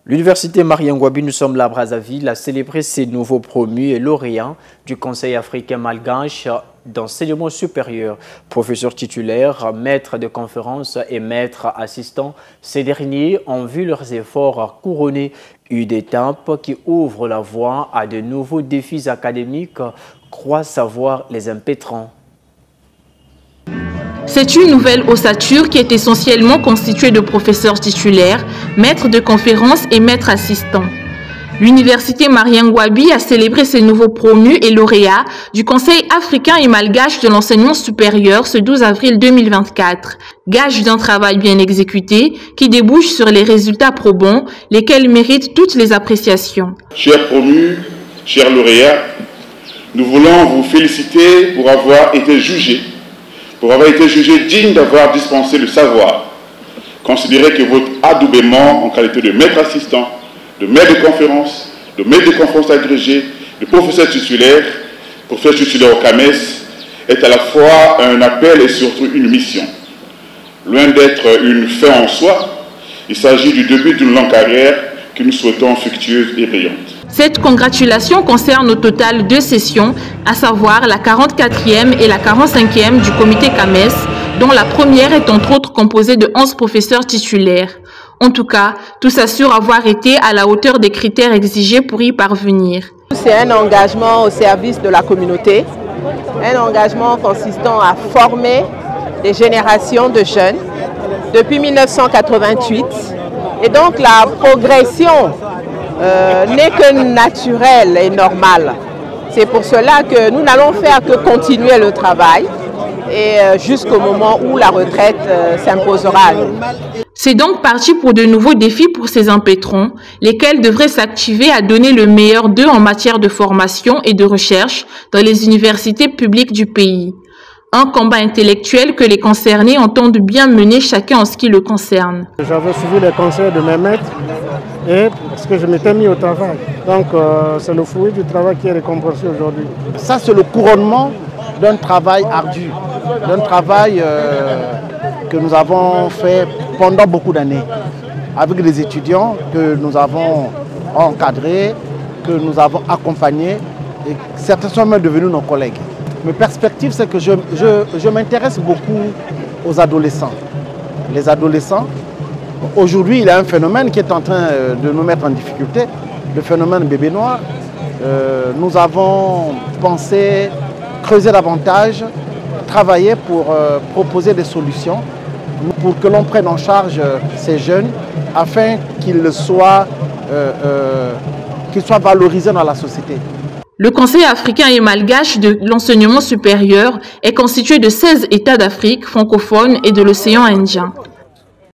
L'université Marien Ngouabi, nous sommes là à Brazzaville, a célébré ses nouveaux promus et lauréats du Conseil africain malgache d'enseignement supérieur. Professeurs titulaires, maîtres de conférences et maîtres assistants, ces derniers ont vu leurs efforts couronner une étape qui ouvre la voie à de nouveaux défis académiques, croient savoir les impétrants. C'est une nouvelle ossature qui est essentiellement constituée de professeurs titulaires, maîtres de conférences et maîtres assistants. L'université Marien Ngouabi a célébré ses nouveaux promus et lauréats du Conseil africain et malgache de l'enseignement supérieur ce 12 avril 2024, gage d'un travail bien exécuté qui débouche sur les résultats probants, lesquels méritent toutes les appréciations. Chers promus, chers lauréats, nous voulons vous féliciter pour avoir été jugés digne d'avoir dispensé le savoir. Considérez que votre adoubement en qualité de maître assistant, de maître de conférence, agrégé, de professeur titulaire au CAMES, est à la fois un appel et surtout une mission. Loin d'être une fin en soi, il s'agit du début d'une longue carrière que nous souhaitons fructueuse et brillante. Cette congratulation concerne au total 2 sessions, à savoir la 44e et la 45e du comité CAMES, dont la première est entre autres composée de 11 professeurs titulaires. En tout cas, tous assurent avoir été à la hauteur des critères exigés pour y parvenir. C'est un engagement au service de la communauté, un engagement consistant à former des générations de jeunes depuis 1988. Et donc la progression n'est que naturelle et normale. C'est pour cela que nous n'allons faire que continuer le travail et jusqu'au moment où la retraite s'imposera à nous. C'est donc parti pour de nouveaux défis pour ces impétrants, lesquels devraient s'activer à donner le meilleur d'eux en matière de formation et de recherche dans les universités publiques du pays. Un combat intellectuel que les concernés entendent bien mener chacun en ce qui le concerne. J'avais suivi les conseils de mes maîtres et parce que je m'étais mis au travail. Donc c'est le fruit du travail qui est récompensé aujourd'hui. Ça c'est le couronnement d'un travail ardu, d'un travail que nous avons fait pendant beaucoup d'années avec des étudiants que nous avons encadrés, que nous avons accompagnés et certains sont même devenus nos collègues. Mes perspectives, c'est que je m'intéresse beaucoup aux adolescents. Les adolescents, aujourd'hui, il y a un phénomène qui est en train de nous mettre en difficulté, le phénomène bébé noir. Nous avons pensé creuser davantage, travailler pour proposer des solutions, pour que l'on prenne en charge ces jeunes, afin qu'ils soient valorisés dans la société. Le Conseil africain et malgache de l'enseignement supérieur est constitué de 16 États d'Afrique francophone et de l'océan Indien.